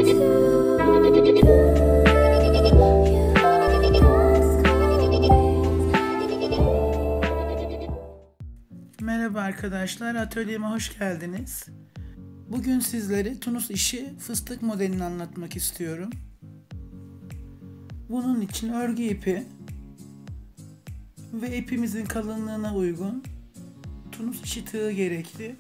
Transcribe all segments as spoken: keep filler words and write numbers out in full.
Merhaba arkadaşlar, atölyeme hoş geldiniz. Bugün sizlere Tunus işi fıstık modelini anlatmak istiyorum. Bunun için örgü ipi ve ipimizin kalınlığına uygun Tunus işi tığı gerekli.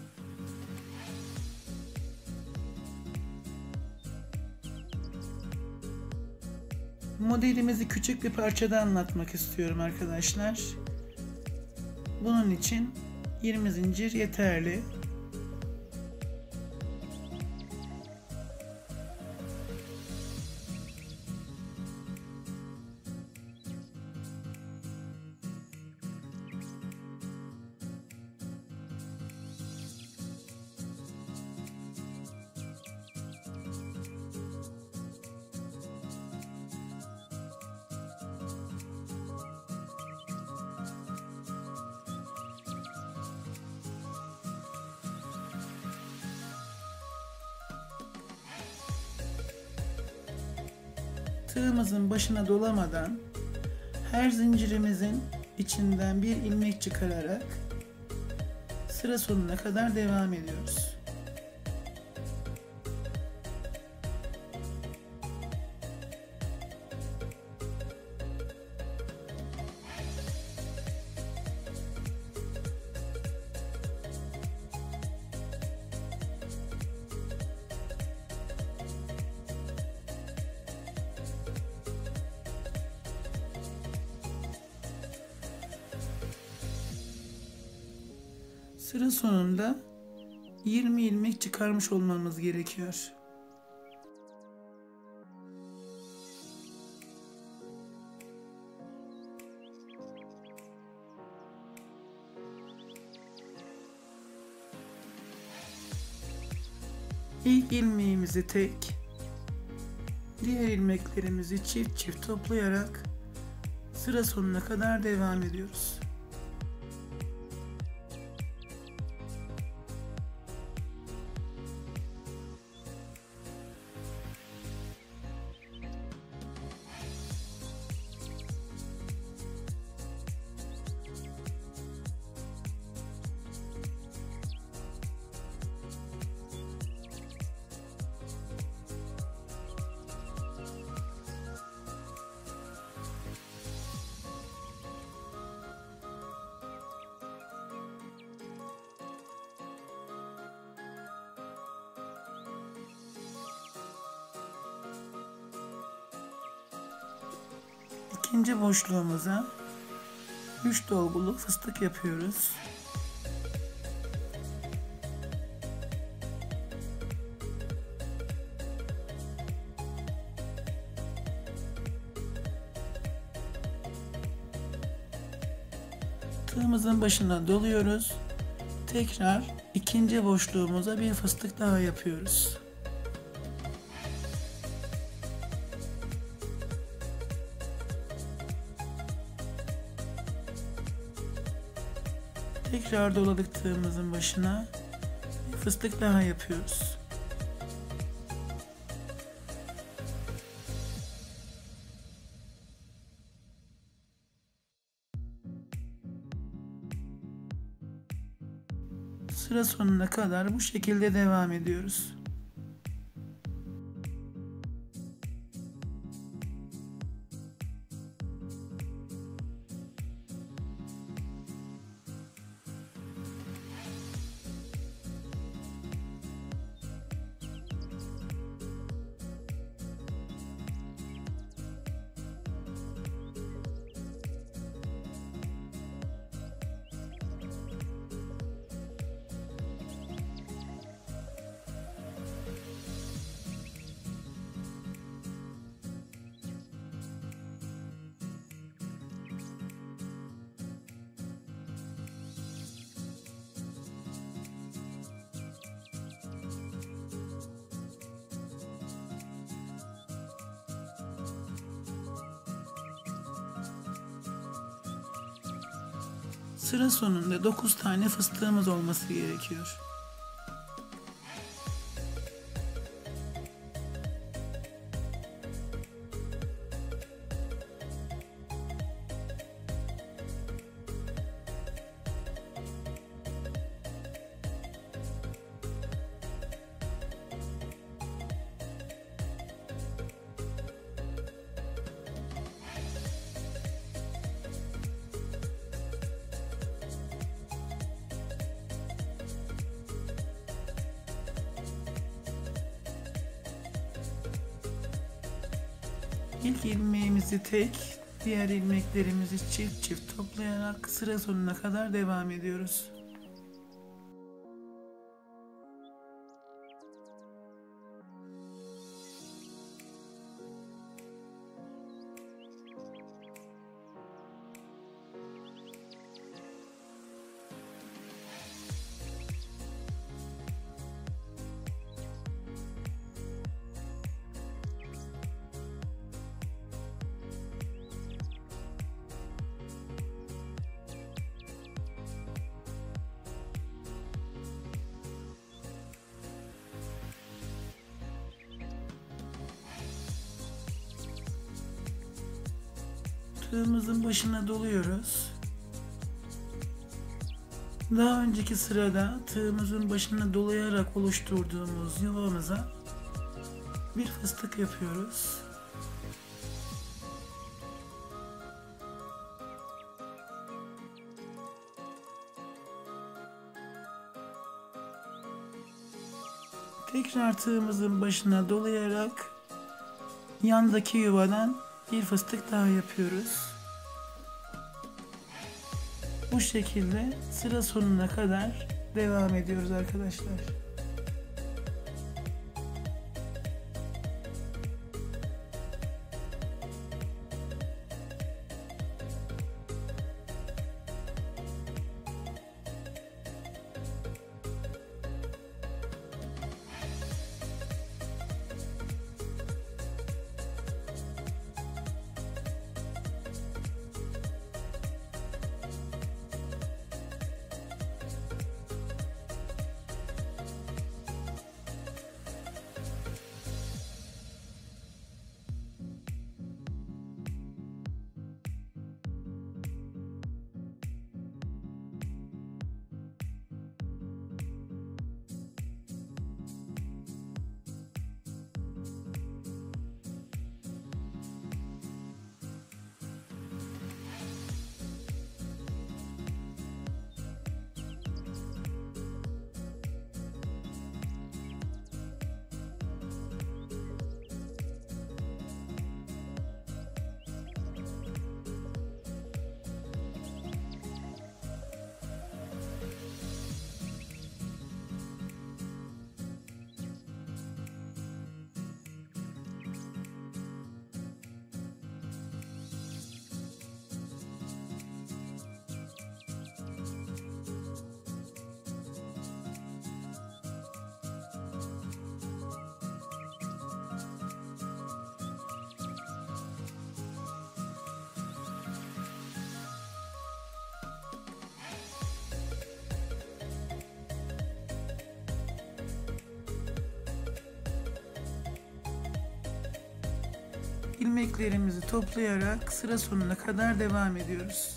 Modelimizi küçük bir parçada anlatmak istiyorum arkadaşlar. Bunun için yirmi zincir yeterli. Tığımızın başına dolamadan her zincirimizin içinden bir ilmek çıkararak sıra sonuna kadar devam ediyoruz. Sıra sonunda yirmi ilmek çıkarmış olmamız gerekiyor. İlk ilmeğimizi tek, diğer ilmeklerimizi çift çift toplayarak sıra sonuna kadar devam ediyoruz. İkinci boşluğumuza üç dolgulu fıstık yapıyoruz. Tığımızın başına doluyoruz. Tekrar ikinci boşluğumuza bir fıstık daha yapıyoruz. Tekrar doladık tığımızın başına bir fıstık daha yapıyoruz. Sıra sonuna kadar bu şekilde devam ediyoruz. Sıra sonunda dokuz tane fıstığımız olması gerekiyor. İlk ilmeğimizi tek, diğer ilmeklerimizi çift çift toplayarak sıra sonuna kadar devam ediyoruz. Tığımızın başına doluyoruz. Daha önceki sırada tığımızın başına dolayarak oluşturduğumuz yuvamıza bir fıstık yapıyoruz. Tekrar tığımızın başına dolayarak yandaki yuvadan bir fıstık daha yapıyoruz. Bu şekilde sıra sonuna kadar devam ediyoruz arkadaşlar. İlmeklerimizi toplayarak sıra sonuna kadar devam ediyoruz.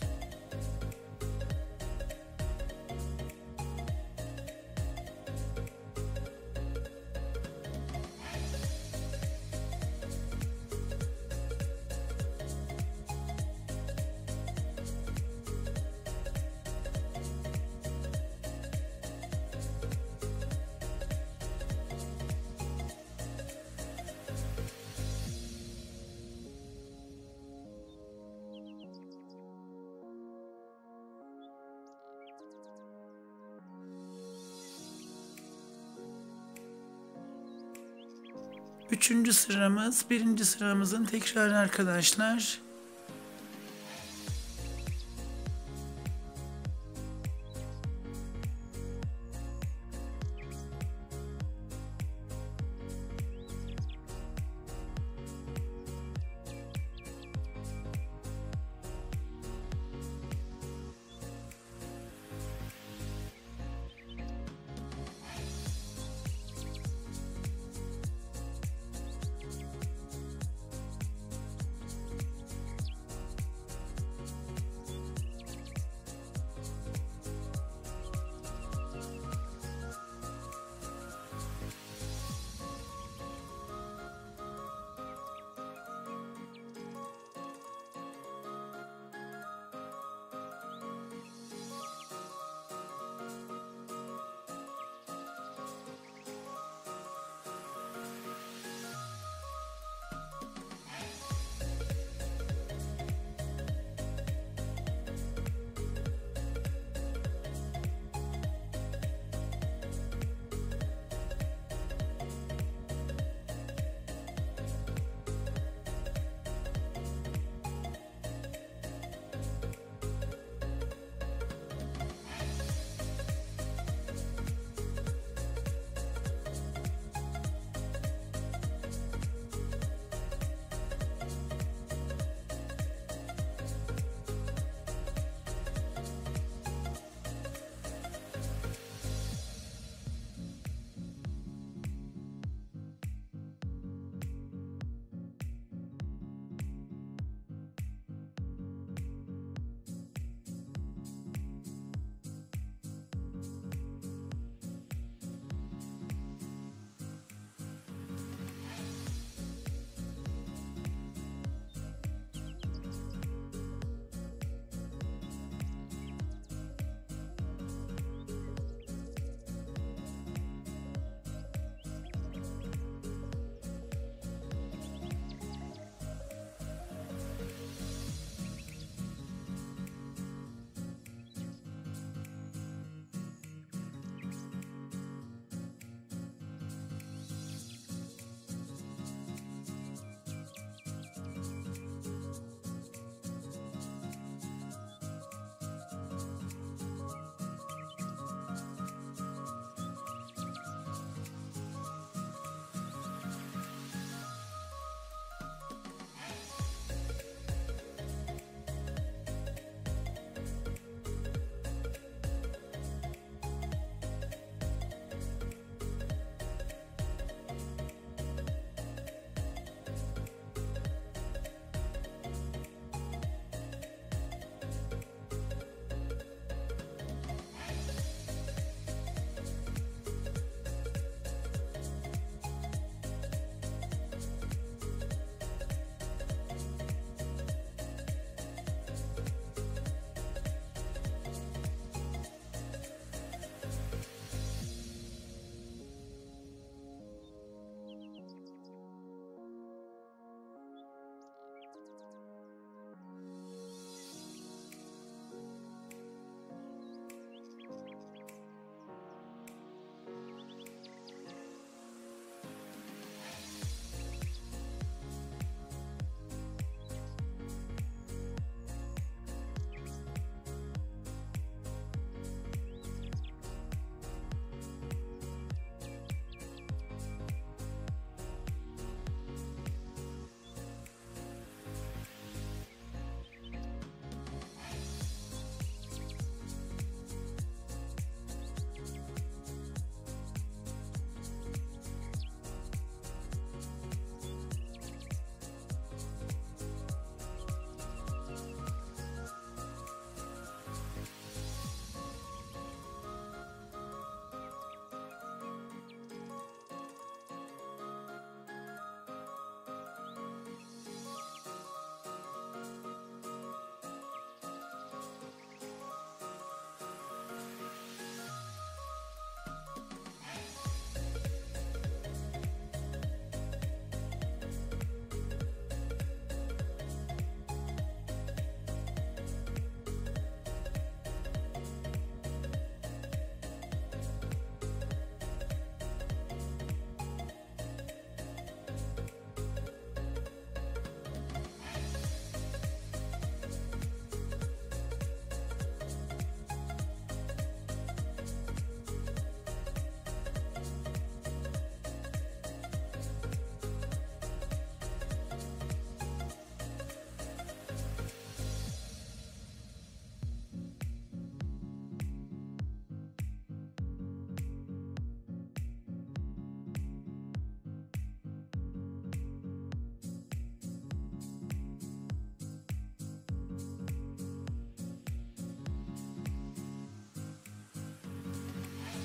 Üçüncü sıramız birinci sıramızın tekrarı arkadaşlar.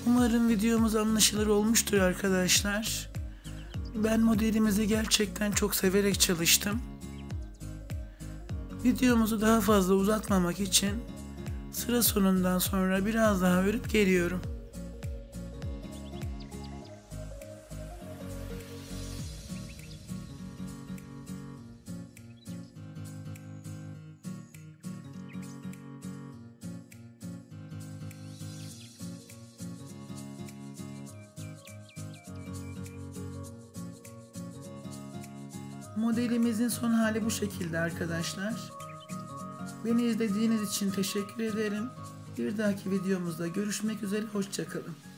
Umarım videomuz anlaşılır olmuştur arkadaşlar. Ben modelimizi gerçekten çok severek çalıştım. Videomuzu daha fazla uzatmamak için sıra sonundan sonra biraz daha örüp geliyorum. Modelimizin son hali bu şekilde arkadaşlar. Beni izlediğiniz için teşekkür ederim. Bir dahaki videomuzda görüşmek üzere, hoşça kalın.